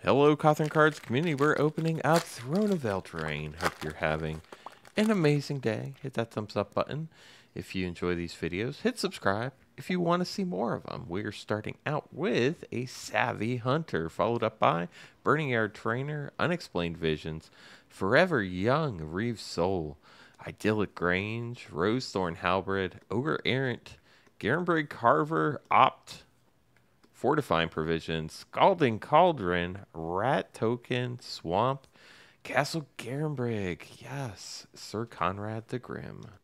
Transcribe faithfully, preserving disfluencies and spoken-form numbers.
Hello, Cothern Cards community. We're opening up Throne of Eldraine. Hope you're having an amazing day. Hit that thumbs up button if you enjoy these videos. Hit subscribe if you want to see more of them. We're starting out with a Savvy Hunter, followed up by Burning Air Trainer, Unexplained Visions, Forever Young, Reeve's Soul, Idyllic Grange, Rosethorn Halberd, Ogre Errant, Garenbrig Carver, Opt, Fortifying Provision, Scalding Cauldron, Rat Token, Swamp, Castle Garenbrig. Yes, Sir Conrad the Grim.